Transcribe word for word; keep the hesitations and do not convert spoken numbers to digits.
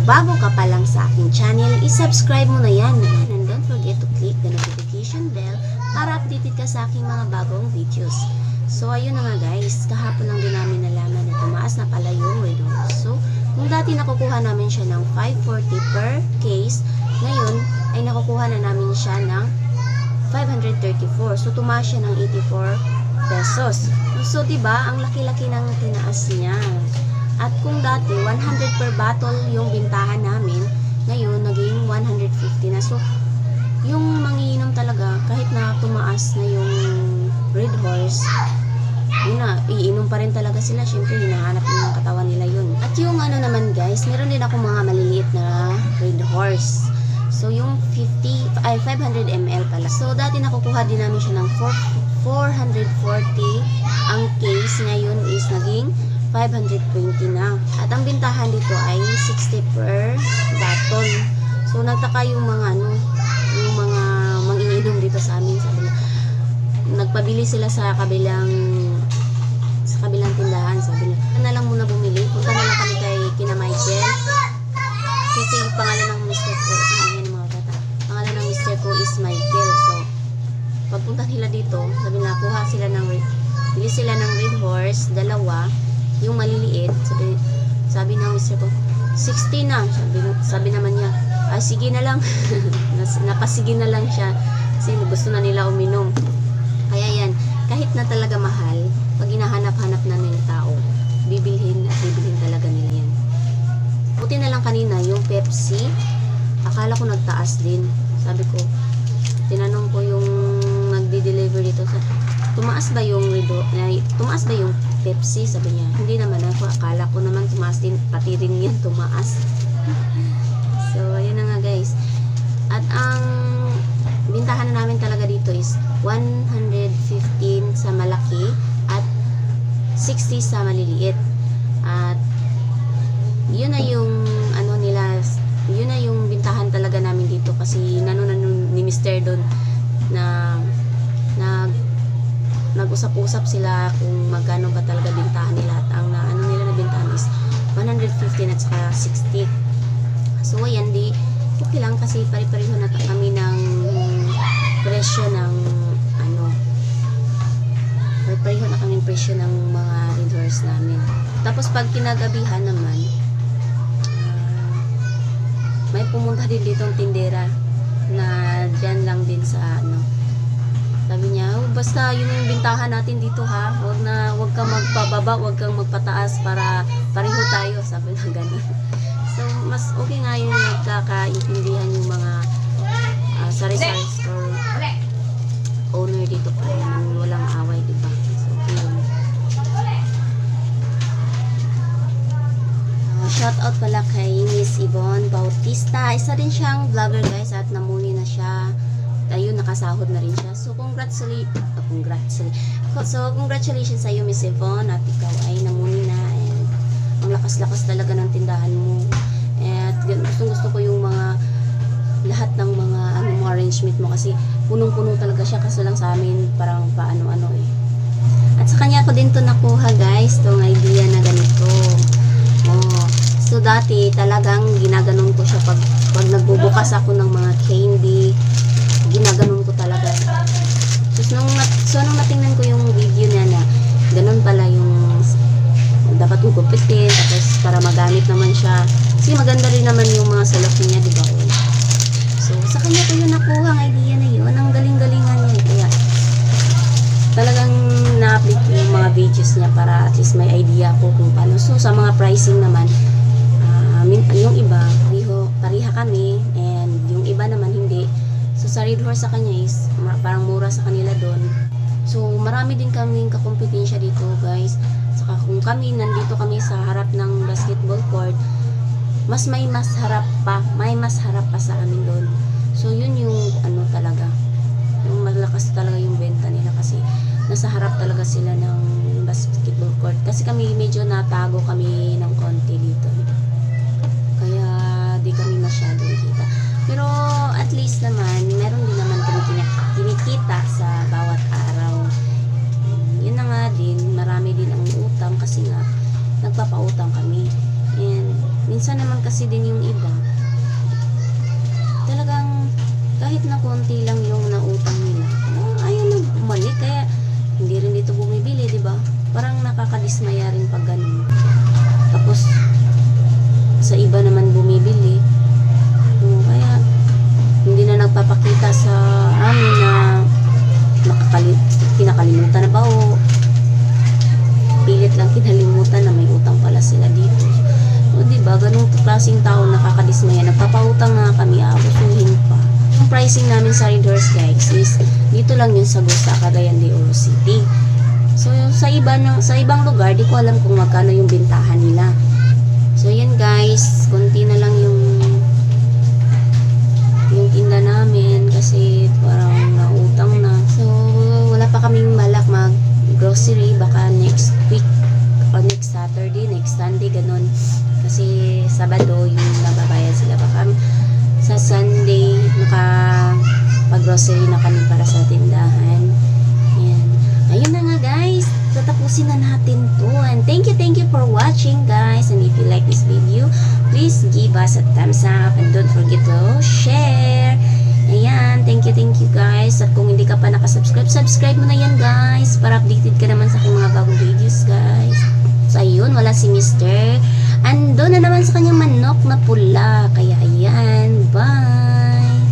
bago ka pa lang sa aking channel, isubscribe mo na yan. And don't forget to click the notification bell para updated ka sa aking mga bagong videos. So ayun na nga guys, kahapon lang din namin nalaman na tumaas na pala yung Red Horse. So kung dati nakukuha namin siya ng five forty per case, ngayon ay nakukuha na namin siya ng five hundred thirty-four. So tumaas siya ng eighty-four pesos. So diba, ang laki-laki ng tinaas niya. At kung dati one hundred per bottle yung bintahan namin, ngayon naging one hundred fifty na. So yung mangiinom talaga, kahit na tumaas na yung Red Horse, yun na, iinom pa rin talaga sila. Syempre, hinahanap ng katawan nila yun. At yung ano naman guys, meron din ako mga maliliit na Red Horse. So yung fifty, ay five hundred milliliters pala. So dati nakukuha din namin siya ng four hundred forty. Ang case ngayon is naging five hundred twenty na. At ang bintahan dito ay sixty per bottle. So nagtaka yung mga ano, yung mga manginginom dito sa amin, sabi na, nagpabili sila sa kabilang sa kabilang tindahan, sabi nila, na lang muna bumili, punta na lang kami kay kina Michael, kasi yung pangalan ng mister ko, ayan mga bata, pangalan ng mister ko is Michael. So pagpunta nila dito, sabi nila, kuha sila ng bili sila ng Red Horse, dalawa, yung maliliit, sabi, sabi ng mister ko, sixty na, sabi, sabi naman niya, ah sige na lang, napasige na lang siya, kasi gusto na nila uminom. Kaya yan, kahit na talaga mahal, pag hinahanap-hanap na ng tao, bibilhin at bibilhin talaga nila yan. Buti na lang kanina, yung Pepsi, akala ko nagtaas din. Sabi ko, tinanong ko yung nagdi-deliver dito, sa, tumaas ba yung Rido, eh, tumaas ba yung Pepsi? Sabi niya, hindi naman ako, akala ko naman tumaas din, pati rin yan tumaas. So, ayun na nga guys. At ang bintahan na namin talaga dito is one hundred fifteen sa malaki at sixty sa maliliit. At yun na yung ano nila, yun na yung bintahan talaga namin dito, kasi nanon ni mister doon na nag nag-usap-usap sila kung magkano ba talaga bintahan nila, at ang na, ano nila na bintahan is one hundred fifteen at saka sixty. So ayan, di okay lang kasi pare-pareho na kami ng presyo ng ano, pare-pareho na kami presyo ng mga Red Horse namin. Tapos pag kinagabihan naman, uh, may pumunta din ditong tindera na dyan lang din sa ano, sabi niya, oh, basta yun yung bintahan natin dito ha, wag na, wag kang magpababa, wag kang magpataas para pareho tayo, sabi na ganun. So mas okay nga yung nagkakaintindihan yung mga uh, sari-sari store owner dito pa rin, walang away, diba? So okay yun. Uh, shout out pala kay Miss Yvonne Bautista, isa din siyang vlogger guys, at namuli na siya. Ayun, nakasahod na rin siya. So, congratulations. Uh, congratulations. So, congratulations sa iyo, Miss Yvonne. At ikaw ay namuni na. And ang lakas-lakas talaga ng tindahan mo. At gustong-gusto ko yung mga lahat ng mga ano mo arrangement mo, kasi punong-puno talaga siya, kaso lang sa amin parang paano-ano eh. At sa kanya ko din to nakuha guys, tong idea na ganito. Oh. So, dati talagang ginaganon ko siya pag, pag nagbubukas ako ng mga candy. Ginaganon ko talaga. So nung, so, nung natingnan ko yung video niya na ganun pala yung dapat gugupitin, tapos para magamit naman siya. Kasi maganda rin naman yung mga salapi niya, diba? So sa kanya ko yung nakuha ang idea na yun. Ang galing-galingan niya. Kaya talagang na-update ko yung mga videos niya para at least may idea ko kung paano. So sa mga pricing naman, uh, yung iba, pariho, pariha kami, and yung iba naman hindi. So sa Red Horse sa kanya is parang mura sa kanila doon. So marami din kaming kakompetensya dito guys. Saka kung kami nandito kami sa harap ng basketball court, mas may mas harap pa, may mas harap pa sa amin doon. So yun yung ano talaga, yung malakas talaga yung benta nila, kasi nasa harap talaga sila ng basketball court. Kasi kami medyo natago kami ng konti dito. Kaya di kami masyado kita. Pero at least naman, meron din naman kami kinikita sa bawat araw. Yun na nga din, marami din ang utang kasi nga nagpapautang kami. And minsan naman kasi din yung iba, talagang kahit na konti lang yung nautang nila, ah, ayaw na bumalik, kaya hindi rin dito bumibili, di ba? Parang nakakadismaya rin pag ganun. Tapos sa iba naman bumibili. So, kaya hindi na nagpapakita sa amin na nakakali- kinakalimutan na ba o pilit lang kinalimutan na may utang pala sila dito. So, diba, ganung klaseng tao nakakadismaya. Nagpapautang na kami, aabusuhin pa. Yung pricing namin sa Red Horse, guys, is dito lang yun sa Gusta, Cagayan de Oro City. So, sa iba na, sa ibang lugar, di ko alam kung magkano yung bintahan nila. So, yan guys, konti na lang yung yung tinda namin kasi parang nautang na. So, wala pa kaming balak mag grocery, baka next week o next Saturday, next Sunday, ganun. Kasi Sabado yung nababayad sila. Baka sa Sunday makapag-grocery na kami para sa tindahan. Ayan. Ayun na nga guys, tatapusin na natin to. And thank you, thank you for watching guys. And if you like this video, please give us a thumbs up and don't forget to share. Ayan, thank you, thank you guys. At kung hindi ka pa nakasubscribe, subscribe mo na yan guys para updated ka naman sa aking mga bagong videos guys. So ayun, wala si Mister Ando na naman sa kanyang manok na pula. Kaya ayan, bye!